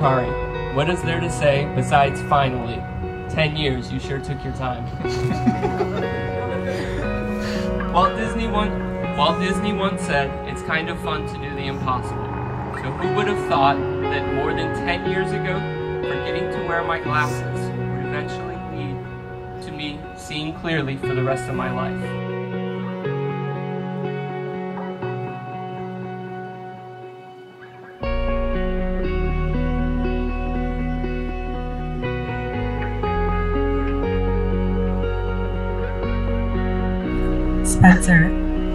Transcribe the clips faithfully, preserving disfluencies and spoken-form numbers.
Corrie, what is there to say besides finally? Ten years, you sure took your time. Walt Disney once, Walt Disney once said, it's kind of fun to do the impossible. So who would have thought that more than ten years ago, forgetting to wear my glasses would eventually lead to me seeing clearly for the rest of my life? Spencer,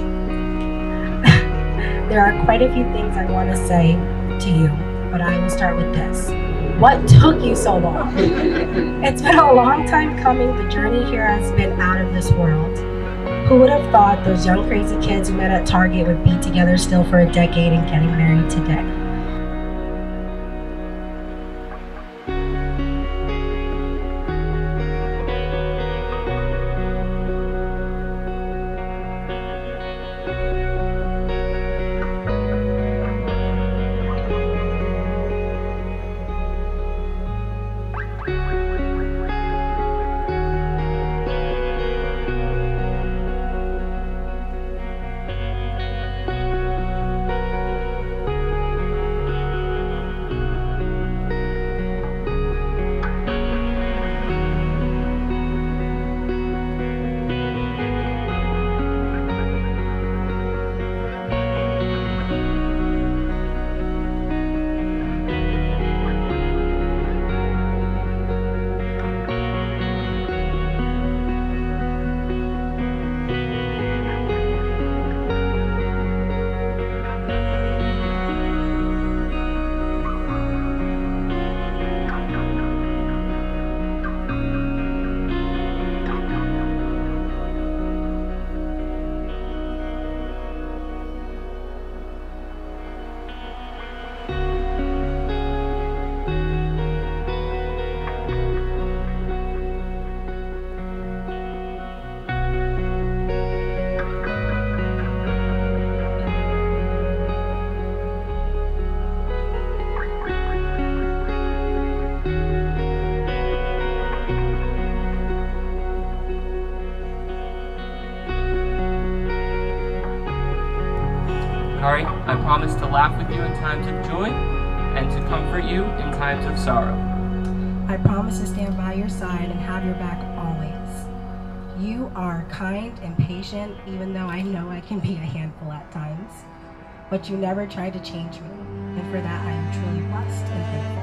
there are quite a few things I want to say to you, but I will start with this. What took you so long? It's been a long time coming. The journey here has been out of this world. Who would have thought those young crazy kids who met at Target would be together still for a decade and getting married today? Corrie, I promise to laugh with you in times of joy and to comfort you in times of sorrow. I promise to stand by your side and have your back always. You are kind and patient, even though I know I can be a handful at times. But you never tried to change me, and for that I am truly blessed and thankful.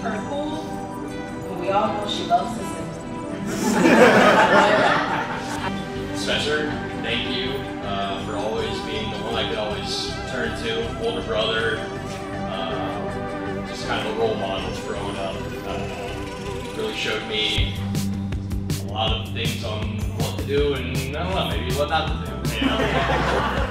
her cool, but we all know she loves to sing. Spencer, thank you uh, for always being the one I could always turn to, older brother, uh, just kind of a role model growing up. Uh, really showed me a lot of things on what to do and I don't know, maybe what not to do. You know?